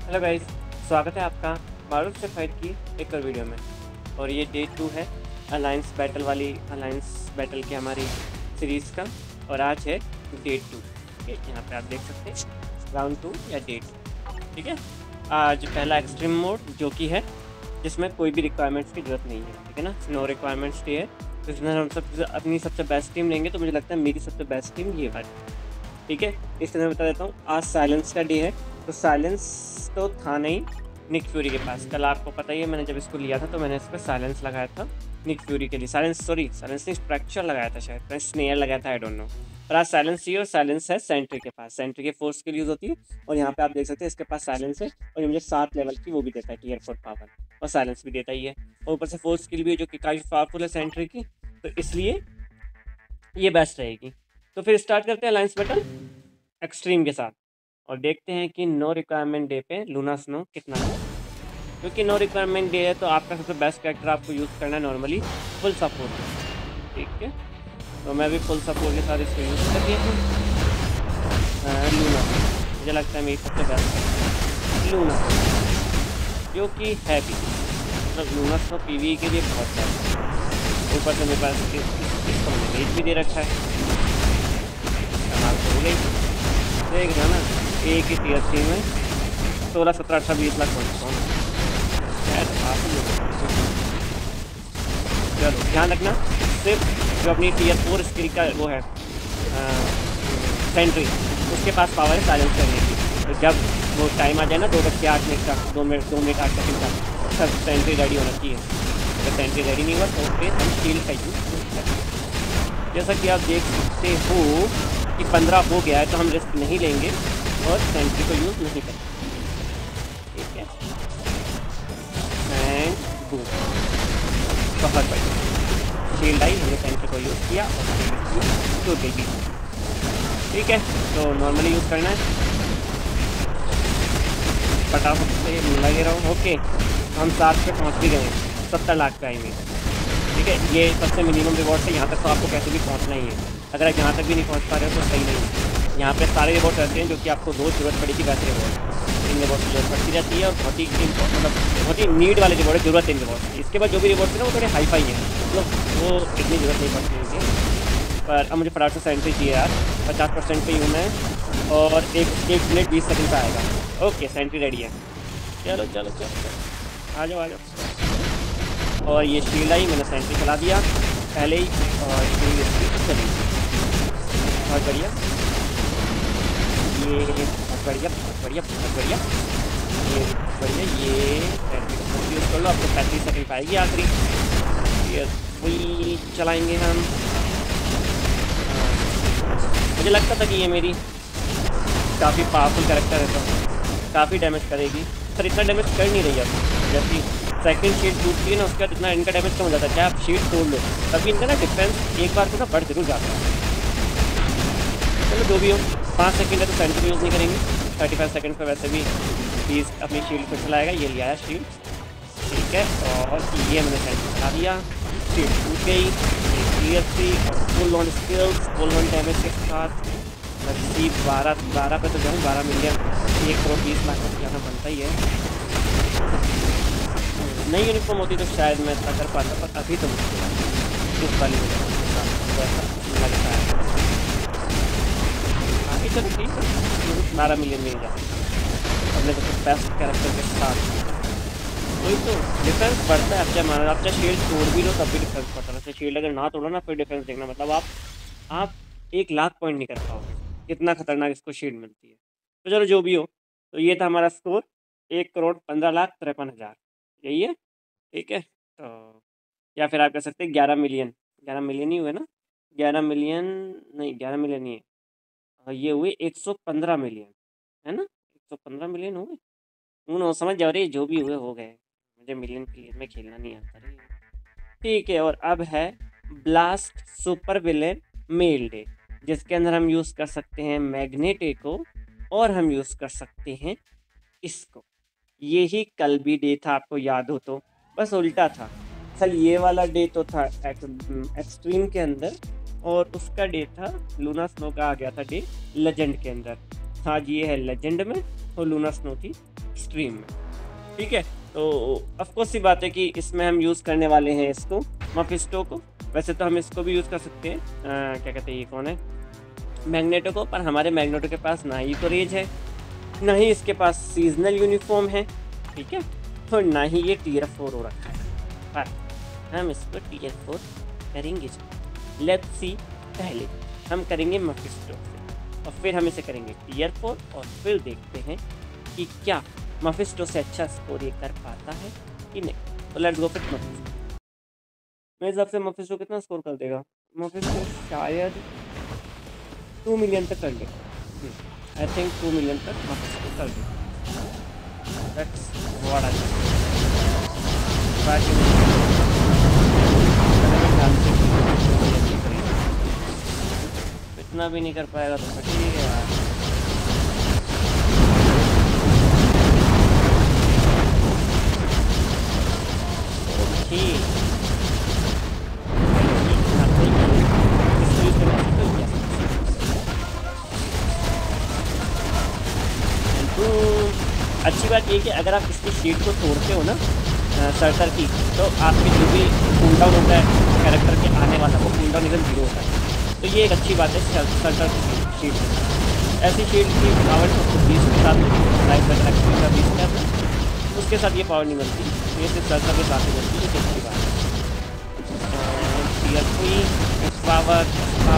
Hello guys, स्वागत है आपका मारूफ से फाइट की एक और वीडियो में। और ये डे 2 है अलायंस बैटल की हमारी सीरीज़ का। और आज है डे 2। ठीक है, यहाँ पे आप देख सकते हैं राउंड 2 या डे 2। ठीक है, आज पहला एक्सट्रीम मोड जो कि है जिसमें कोई भी रिक्वायरमेंट्स की ज़रूरत नहीं है। ठीक है ना, नो रिक्वायरमेंट्स डे है। तो इसमें हम सब अपनी सबसे बेस्ट टीम लेंगे। तो मुझे लगता है मेरी सबसे बेस्ट टीम ये वाली। ठीक है, इस तरह बता देता हूँ, आज साइलेंस का डे है। तो साइलेंस तो था नहीं निक फ्यूरी के पास। कल आपको पता ही है, मैंने जब इसको लिया था तो मैंने इस पर साइलेंस लगाया था निक फ्यूरी के लिए। साइलेंस नहीं, स्ट्रक्चर लगाया था शायद, स्नेयर लगाया था, आई डोंट नो। पर आज साइलेंस ही, और साइलेंस है सेंट्री के पास। सेंट्री के फोर्स के लिए यूज़ होती है। और यहाँ पे आप देख सकते हैं इसके पास साइलेंस है, और ये मुझे 7 लेवल की वो भी देता है, टियर 4 पावर, और साइलेंस भी देता ही है। और ऊपर से फोर्स स्किल भी है जो कि काफ़ी पावरफुल है सेंट्री की। तो इसलिए ये बेस्ट रहेगी। तो फिर स्टार्ट करते हैं अलायंस बैटल एक्सट्रीम के साथ, और देखते हैं कि नो रिक्वायरमेंट डे पे लूना स्नो कितना है। क्योंकि नो रिक्वायरमेंट डे है तो आपका सबसे बेस्ट कैरेक्टर आपको यूज़ करना है नॉर्मली फुल सपोर्ट। ठीक है, तो मैं भी फुल सपोर्ट के साथ इसको यूज़ कर दिया हूँ। लूना मुझे लगता है मेरी सबसे बेस्ट लूना, जो कि है भी, मतलब लूना स्नो पीवी के लिए बहुत है। ऊपर से मेरे पास इसको मैंने रेट भी दे रखा है। हो गई, देख रहे हो ना, एक ही टीयर 3 में 16, 17, 18, 20 लाख पहुँचता हूँ। चलो ध्यान रखना, सिर्फ जो अपनी टीयर 4 स्किल का वो है सेंट्री, उसके पास पावर है साइलेंस करने की। तो जब वो टाइम आ जाए ना 2:08 का, 2 मिनट 8 सेकंड का, सब सेंट्री रेडी होना चाहिए। अगर सेंट्री रेडी नहीं हुआ तो फिर हम शील्ड का यूज़ करें। जैसा कि आप देख सकते हो कि 15 हो गया है, तो हम रिस्क नहीं लेंगे और सेंट्री को यूज़ नहीं करेंगे। ठीक है, एंड बूम, बहुत बढ़िया शील्ड आई, हमने सेंट्री को यूज़ किया और टूट गई। ठीक है, तो नॉर्मली यूज़ करना है, फटाफट से लगे रहो। ओके, हम 7 पे पहुँच भी गए, 70 लाख पे आएंगे। ठीक है, ये सबसे मिनिमम रिवॉर्ड है। यहाँ तक तो आपको कैसे भी पहुँचना ही है। अगर आप यहाँ तक भी नहीं पहुँच पा रहे हो तो सही नहीं है। यहाँ पे सारे रिवॉर्ड रहते हैं जो कि आपको रोज़ ज़रूरत पड़ेगी, वैसे रिवॉर्ड इन रिवॉर्ड की जरूरत पड़ती रहती है। और बहुत ही नीड वाले रिवॉर्ड है, जरूरत इन रिवॉर्ड की। इसके बाद जो भी रिवॉर्ड है ना वो थोड़े हाई फाई है, तो वो इतनी ज़रूरत नहीं पड़ती होगी। पर अब मुझे फटाफट से सेंट्री चाहिए यार, 50% पे ही हूँ मैं, और 1 मिनट 20 सेकंड का आएगा। ओके, सेंट्री रेडी है। चलो चलो चलो चलो, आ जाओ आ जाओ। और ये शील्ड आई, मैंने सेंट्री चला दिया पहले ही, और शील्ड इसकी चली। बहुत बढ़िया, ये बहुत बढ़िया बहुत बढ़िया बहुत बढ़िया, ये बढ़िया। ये सेंट्री यूज़ कर लो, आपको 35 सेकंड पाएगी आखिरी। ये वही चलाएंगे हम। मुझे लगता था कि ये मेरी काफ़ी पावरफुल कैरेक्टर है, तो काफ़ी डैमेज करेगी, पर इतना डैमेज कर नहीं रही है। जबकि सेकंड शील्ड टूटती है ना, उसके बाद इतना इनका डैमेज कम हो जाता है। चाहे आप शील्ड तोड़ लो तभी इनका ना डिफेंस एक बार को ना बढ़ जरूर जाता है। चलो जो भी हो, 5 सेकंड है तो सेंट्री यूज़ नहीं करेंगे। 35 सेकंड पर वैसे भी 20 अपनी शील्ड को चलाएगा। ये लिया है शील्ड, ठीक है, और ये मैंने सेंट्री चला दिया, शील्ड टूट गई। Full on skills, full on damage के साथ 12 पे तो जाऊँ, 12 मिलियन, 1 करोड़ 20 लाख का जाना बनता ही है। नई यूनिफॉर्म होती तो शायद मैं इतना कर पाता, पर अभी तो मुश्किल है इस वाली लगता है। आगे चलो ठीक है, 12 मिलियन मिल जाए अपने सबसे बेस्ट कैरेक्टर के साथ। वही तो डिफेंस बढ़ता है। आप चाहे शील्ड तोड़ भी लो तब भी डिफेंस बढ़ता है। शील्ड अगर ना तोड़ो ना, फिर डिफेंस देखना, मतलब आप 1 लाख पॉइंट नहीं कर पाओगे, कितना खतरनाक इसको शील्ड मिलती है। तो चलो जो भी हो, तो ये था हमारा स्कोर, 1,15,53,000, यही है। ठीक है, तो या फिर आप कह सकते हैं 11 मिलियन, 11 मिलियन ही हुए ना, 11 मिलियन नहीं, 11 मिलियन ही है। और ये हुए 115 मिलियन, है ना, 115 मिलियन हो गए। समझ जाओ रे, जो भी हुए हो गए, मुझे मिलियन क्लियर में खेलना नहीं आता रे। ठीक है, और अब है ब्लास्ट सुपर विलेन मेल डे, जिसके अंदर हम यूज़ कर सकते हैं मैग्नेटे को, और हम यूज़ कर सकते हैं इसको। यही कल भी डे था, आपको याद हो तो, बस उल्टा था। कल ये वाला डे तो था एक्सट्रीम के अंदर, और उसका डे था लूना स्नो का आ गया था डे लेजेंड के अंदर। आज ये है लेजेंड में, और लूना स्नो थी एक्सट्रीम में, ठीक है। तो ऑफकोर्स सी बात है कि इसमें हम यूज़ करने वाले हैं इसको मफिस्टो को। वैसे तो हम इसको भी यूज़ कर सकते हैं, क्या कहते हैं, ये कौन है, मैग्नेटो को, पर हमारे मैग्नेटो के पास ना ही तो रेज है, ना ही इसके पास सीजनल यूनिफॉर्म है, ठीक है, और ना ही ये टीयर 4 हो रखा है, पर हम इसको टीयर 4 करेंगे। लेट्स सी, पहले हम करेंगे मफिस्टो से और फिर हम इसे करेंगे टीयर 4 और फिर देखते हैं कि क्या मफिस्टो से अच्छा स्कोर ये कर पाता है कि नहीं। तो लेट्स गो फिर मफिस्टो। मेरे हिसाब से मफिस्टो कितना स्कोर कर देगा, मफिस्टो शायद 2 मिलियन तक कर ले। आई थिंक 2 मिलियन तक मफिस्टो कर ले। That's what I think. इतना भी नहीं कर पाएगा तो फिर ठीक है यार। अच्छी बात ये कि अगर आप इसकी शीट को तोड़ते हो ना सर्टर की, तो आपके जो भी कूल डाउन होता है कैरेक्टर के आने वाला, वो कूल डाउन एकदम 0 होता है। तो ये एक अच्छी बात है सर्टर की शीट में। ऐसी शीट की पावर 20 के साथ लाइफ का 20 का है, उसके साथ ये पावर नहीं मिलती, ये सिर्फ सर्टर के साथ ही मिलती है, ये अच्छी बात है। टीयर 3 पावर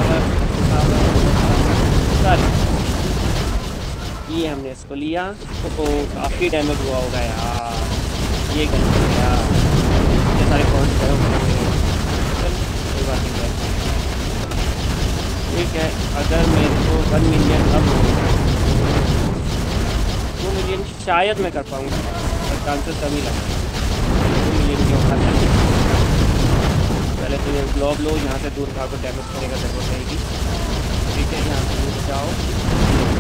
सारी ये हमने इसको लिया तो काफ़ी डैमेज हुआ होगा यार, ये गलत हो गया, इतने सारे पॉइंट गए होंगे, कोई बात नहीं है, ठीक है। अगर मेरे को 1 मिलियन अब हो, 2 मिलियन शायद मैं कर पाऊँगा, पर चांसेस कम ही लगा 2 मिलियन की औकात है। पहले तो ये ग्लोब लो, यहाँ से दूर भागो, डैमेज करने का जरूरत रहेगी, ठीक है। यहाँ से दूर जाओ,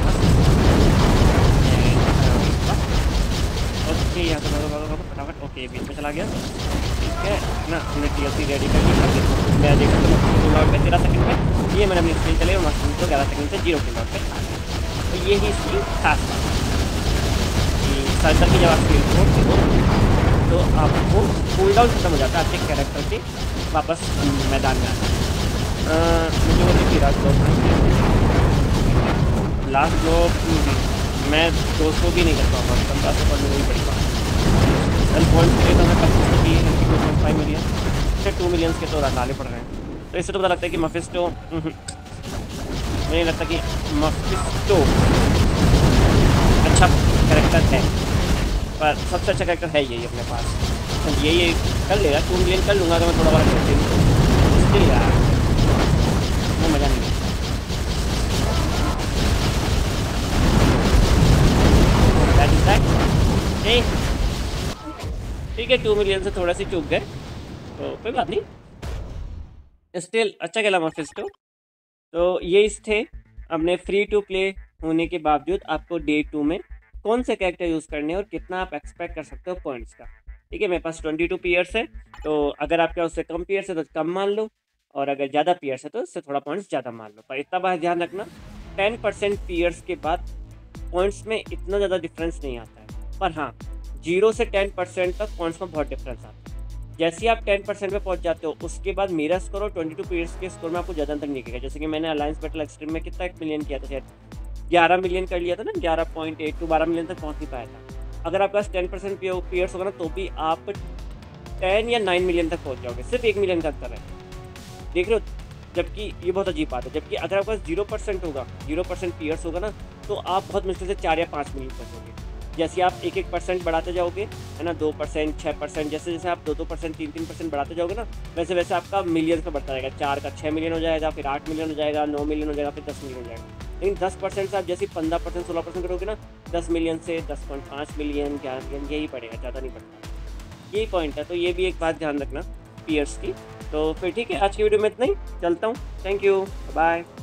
ओके, यहाँ से भागो फटाफट, ओके बीच में चला गया, ठीक है ना। हमने TLC रेडी कर ली, मैं देखा तो लॉट पे 13 सेकंड में ये मैंने अपनी स्क्रीन चले और मशीन को 11 सेकंड से 0 के लॉट पे आ गया। तो ये ही इसकी खास बात कि सर्कल की जब आप स्क्रीन छोड़ते हो तो आपको कूल डाउन खत्म हो जाता है आपके कैरेक्टर के वापस मैदान में आना। मुझे वो देखिए लास्ट ब्लॉक मैं 200 भी नहीं कर पाऊँगा, 15 से पढ़ने नहीं पड़ी बात। कल पॉइंट के लिए तो हमें 25 की 2.5 मिलियन फिर 2 मिलियंस के तो डाले पड़ रहे हैं। तो इससे तो पता लगता है कि मफिस्टो, मुझे नहीं लगता कि मफिस्टो अच्छा कैरेक्टर है, पर सबसे अच्छा कैरेक्टर है यही अपने पास। ये कर लेगा, 2 मिलियन कर लूँगा अगर मैं थोड़ा बड़ा खेल तो इसलिए यार वो मज़ा नहीं है। ठीक है, 2 मिलियन से थोड़ा सी चूक गए तो कोई बात नहीं, स्टिल अच्छा खेला मफिस्टो। तो ये थे अपने फ्री टू प्ले होने के बावजूद आपको डे 2 में कौन से कैरेक्टर यूज़ करने हैं और कितना आप एक्सपेक्ट कर सकते हो पॉइंट्स का, ठीक है। मेरे पास 22 पीयर्स है, तो अगर आपके उससे कम पीयर्स है तो कम मान लो, और अगर ज़्यादा पीयर्स है तो उससे थोड़ा पॉइंट्स ज़्यादा मान लो। पर इतना बात ध्यान रखना, 10% पीयर्स के बाद पॉइंट्स में इतना ज़्यादा डिफरेंस नहीं आता है, पर हाँ 0 से 10% तक पॉइंट्स में बहुत डिफरेंस आता है। जैसे ही आप 10% पे पहुंच जाते हो उसके बाद मेरा स्कोर और 22 पीरियड्स के स्कोर में आपको ज़्यादा अंतर नहीं दिखेगा। जैसे कि मैंने अलायंस बैटल एक्सट्रीम में कितना 1 मिलियन किया था, शायद 11 मिलियन कर लिया था ना, 11.8 to 12 मिलियन तक पहुंच नहीं पाया था। अगर आपके पास 10% पीरियड्स होगा ना तो भी आप 10 या 9 मिलियन तक पहुँच जाओगे, सिर्फ 1 मिलियन का अंतर है, देख रहे हो। जबकि ये बहुत अजीब बात है, जबकि अगर आपके पास 0% होगा, 0% पीरियड्स होगा ना, तो आप बहुत मुश्किल से 4 या 5 मिलियन पहुँचोगे। जैसे आप 1% बढ़ाते जाओगे, है ना, 2%, 6%, जैसे जैसे आप 2% 3% बढ़ाते जाओगे ना, वैसे वैसे आपका मिलियन का बढ़ता रहेगा। 4 का 6 मिलियन हो जाएगा, फिर 8 मिलियन हो जाएगा, 9 मिलियन हो जाएगा, फिर 10 मिलियन हो जाएगा। लेकिन 10% से आप जैसे 15%, 16% करोगे ना, 10 मिलियन से 10.5 मिलियन, 11 मिलियन यही बढ़ेगा, ज़्यादा नहीं बढ़ता। यही पॉइंट है। तो ये भी एक बात ध्यान रखना पीयर्स की। तो फिर ठीक है, आज की वीडियो में इतना ही, चलता हूँ। Thank you, bye.